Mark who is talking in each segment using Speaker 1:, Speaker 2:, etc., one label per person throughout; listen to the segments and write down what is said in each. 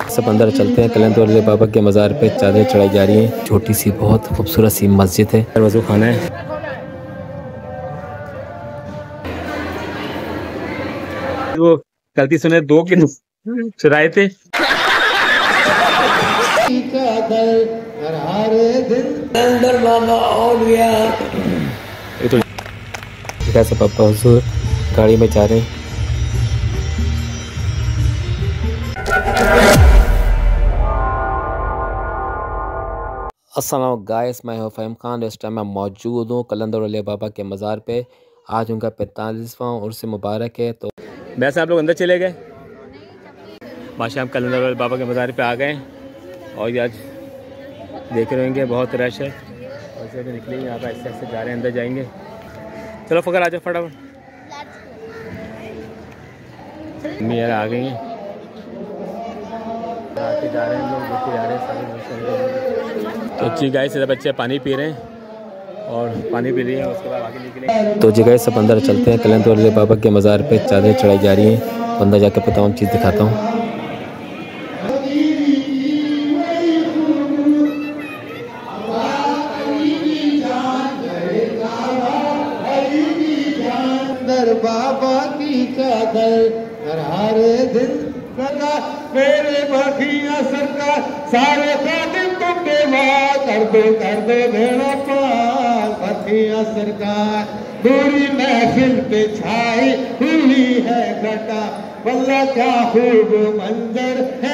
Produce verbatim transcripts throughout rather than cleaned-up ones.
Speaker 1: सब अंदर चलते हैं। कलंदर वाले बाबा के मज़ार पे चादरें चढ़ाई जा रही हैं। छोटी सी बहुत खूबसूरत सी मस्जिद है। वज़ू खाना है। वो गलती सुने दो किलो चुराए थे। बाबा और गया। ये तो कैसे पापा हुजूर गाड़ी में जा रहे हैं। अस्सलाम गाइस, मैं हूं फ़हीम खान। इस टाइम मैं मौजूद हूं कलंदर वाले बाबा के मज़ार पे। आज उनका पैंतालीसवां उर्स मुबारक है। तो वैसे आप लोग अंदर चले गए। माशा हम कलंदर वाले बाबा के मज़ार पे आ गए और आज देख रहे होंगे बहुत रश है। वैसे भी निकलेंगे यहाँ पर ऐसे ऐसे जा रहे हैं, अंदर जाएंगे। चलो फ़कर आ जाओ फटाफट। मम्मी यार आ गई हैं, आके जा रहे हैं लोग, देखते जा रहे हैं सारे। तो जी गाइस सब बच्चे पानी पी रहे हैं और पानी पी रही है, उसके बाद आगे निकलेंगे। तो जी गाइस सब अंदर चलते हैं। कलंदर वाले बाबा के मज़ार पे चादरें चढ़ाई जा रही हैं। अंदर जाकर पता हूँ चीज़ दिखाता हूँ।
Speaker 2: बाबा की चादर हर दिन मेरे बाखियाँ सरकार सारे दिन तुम देवा कर दो कर दो भेड़ा पार बाखियाँ सरकार। पूरी महफिल पे छाई हुई है घटा, वल्ला क्या खूब मंजर है।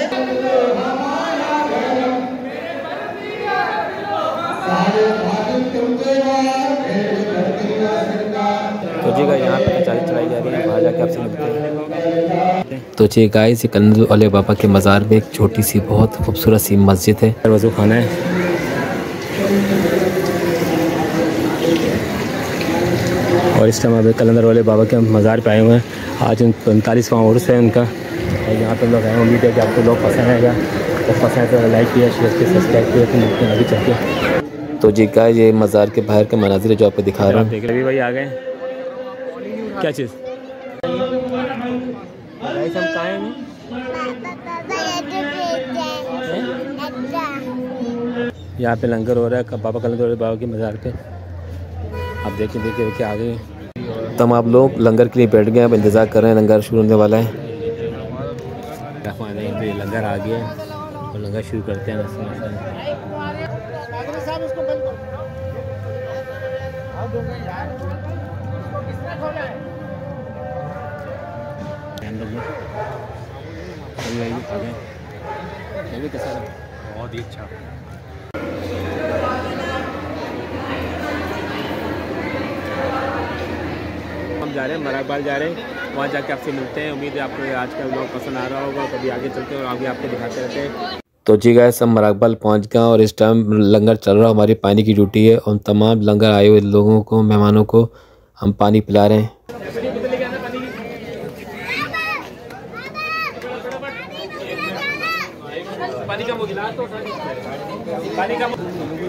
Speaker 1: तो जी गाइस यहाँ पे चादर चढ़ाई जा रही है, वहाँ जाके आपसे मिलते हैं। तो जी गाइस ये कलंदर वाले बाबा के मज़ार में एक छोटी सी बहुत खूबसूरत सी मस्जिद है। वज़ू खाना है। और इस टाइम अभी कलंदर वाले बाबा के मज़ार पे आए हुए हैं। आज उन पैंतालीसवां उर्स है उनका और यहाँ पे लोग आए। उम्मीद है कि आपको लोग पसंद आएगा। तो पसंद है तो लाइक किया, शेयर किया, सब्सक्राइब किया। तो मिलते हैं आगे चल के। तो जी गाइस ये मज़ार के बाहर के मनाजिर है जो आपको दिखा रहा हूँ। देख रहे भाई आ गए। क्या चीज़ यहाँ पे लंगर हो रहा है बाबा कलंदर बाबा के मज़ार पे। आप देखिए देखिए देखिए आ गए। तब आप लोग लंगर के लिए बैठ गए। अब इंतज़ार कर रहे हैं, लंगर शुरू होने वाला है। लंगर आ गया और लंगर शुरू करते हैं। बहुत ही अच्छा। हम जा रहे हैं मराकबाल जा रहे हैं, वहाँ जाके आपसे मिलते हैं। उम्मीद है आपको आज का व्लॉग पसंद आ रहा होगा। कभी आगे चलते हैं और आगे आपको दिखाते रहते हैं। तो जी गाइस हम मराकबाल पहुँच गए और इस टाइम लंगर चल रहा है। हमारी पानी की ड्यूटी है और तमाम लंगर आए हुए लोगों को, मेहमानों को हम पानी पिला रहे हैं। पानी का गिलास तो पानी का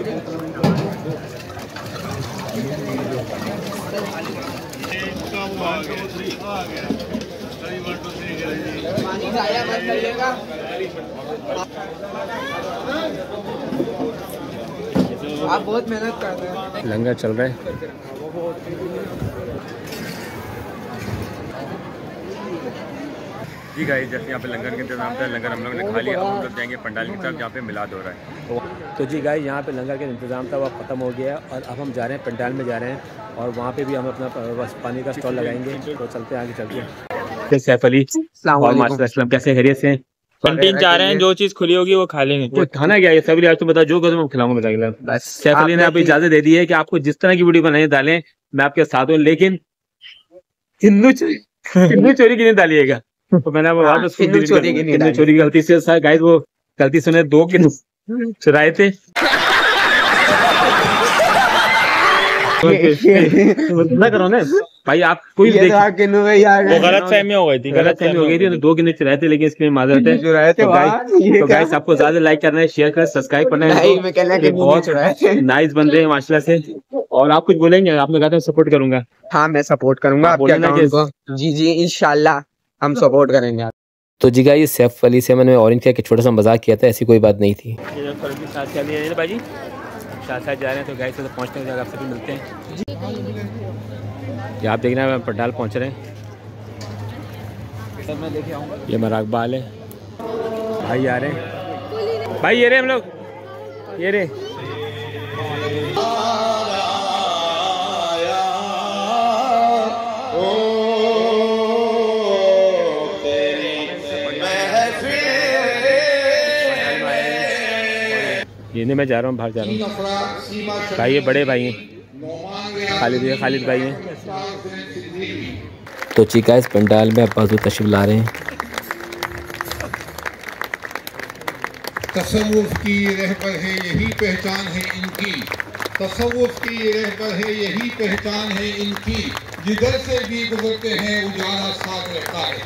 Speaker 2: आप बहुत मेहनत करते हैं।
Speaker 1: लंगर चल रहा है। जी गाइस जैसे यहाँ पे लंगर के इंतजाम था, लंगर हम लोगों ने खा लिया। अब हम लोग जाएंगे पंडाल की तरफ जहाँ पे मिलाद हो रहा है। तो जी गाइस यहाँ पे लंगर का इंतजाम था वो ख़त्म हो गया और अब हम जा रहे हैं पंडाल में जा रहे हैं और वहाँ पे भी हम अपना बस पानी का स्टॉल लगाएंगे। तो चलते हैं आगे चलते हैं। सैफ अली और माशाल्लाह कैसे खैरियत से
Speaker 3: कैंटीन जा रहे हैं, जो चीज खुली होगी वो खा लेंगे।
Speaker 1: वो खाना क्या है सैफ अली? आज तो बता जो कदम खिलाऊंगा बता। सैफ अली ने आपको इजाजत दे दी है कि आपको जिस तरह की वीडियो बनाए डालें, मैं आपके साथ हूँ, लेकिन हिंदू हिंदू चोरी की नहीं डालिएगा। तो मैंने हिंदू चोरी की गलती से गाइस वो गलती सुने दो किलो चुराए थे। ना करो ना भाई, आप कोई वो
Speaker 3: गलत फहमी हो गई थी,
Speaker 1: गलत फहमी हो गई थी। तो दो गिने चुराए थे, लेकिन इसके लिए माजरत है। तो गाइस आपको ज्यादा लाइक करना है, शेयर करना है, सब्सक्राइब करना है। बहुत नाइस बन रहे हैं माशाल्लाह से। और आप कुछ बोलेंगे? आपने कहा था सपोर्ट करूंगा।
Speaker 2: हाँ मैं सपोर्ट करूंगा आपके अकाउंट को। जी जी इंशाल्लाह हम सपोर्ट करेंगे।
Speaker 1: तो जी गाइस सैफ अली से मैंने ऑरेंज का एक छोटा सा मजाक किया था, ऐसी कोई बात नहीं थी।
Speaker 3: ये जो फर्क साथ चल रही है भाई, साथ साथ जा रहे हैं तो गाइस तो पहुंचते हैं, आपसे भी मिलते हैं।
Speaker 1: ये आप देखना है पंडाल पहुंच रहे हैं।
Speaker 3: मैं लेके आऊँगा।
Speaker 1: ये मराकबाल है भाई, आ रहे हैं भाई, ये रहे हम लोग, ये रहे। ये नहीं, मैं जा रहा हूँ, बाहर जा रहा हूँ भाई। ये बड़े भाई हैं, खालिद ये खालिद भाई हैं। तो चीका इस पंडाल में अब्बास तशरीफ ला रहे हैं।
Speaker 2: तसव्वुफ की रहबर है यही पहचान है इनकी, तसव्वुफ की रहबर है यही पहचान है इनकी, जिधर से भी गुजरते हैं उजाला साथ रहता है।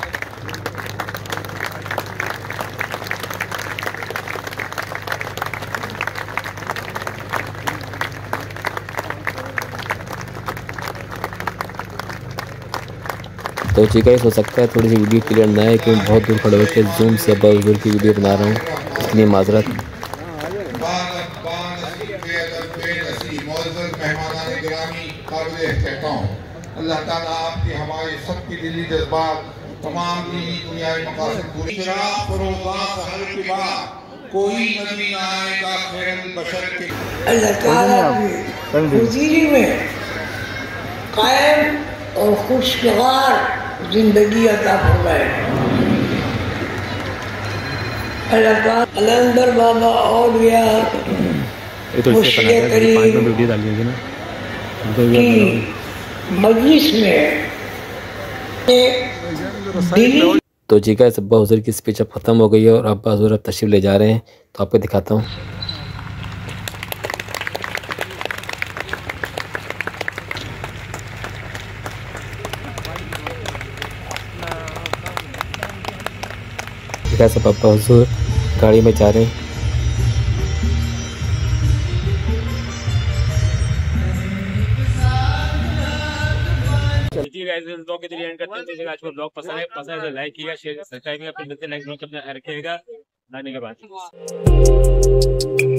Speaker 1: तो ठीक है, हो सकता है थोड़ी सी वीडियो क्लियर ना है क्योंकि बहुत दूर खड़े होकर जूम से अब्बास हुजूर की वीडियो बना रहा हूँ, इसलिए माजरत।
Speaker 2: अल्लाह ताला आपके हमारे सबके दिली जज्बात तमाम दीनी दुनियावी मकासद पूरी कोई नबी ना आएगा खैरुल बशर के।
Speaker 4: अल्लाह ताला की हुजूरी में कायम और खुशगवार जिंदगी अता फरमाए। अल्लाह ताला अलंदर बाबा और या
Speaker 1: ये तो इससे बना है, पाँच मिनट वीडियो डाल दीजिए ना
Speaker 4: मजलिस में।
Speaker 1: तो जी का अब्बा हुजूर की स्पीच अब ख़त्म हो गई है और अब्बा हुजूर अब तशरीफ ले जा रहे हैं, तो आपको दिखाता हूँ। सब अब्बा हुजूर गाड़ी में जा रहे हैं।
Speaker 3: ब्लॉग के जरिए एंड करते हैं। आज को ब्लॉग पसंद है पसंद है तो लाइक कीजिएगा, शेयर सब्सक्राइब कीजिएगा, फिर मिलते हैं नेक्स्ट ब्लॉग के अपना रखिएगा लाने के बाद।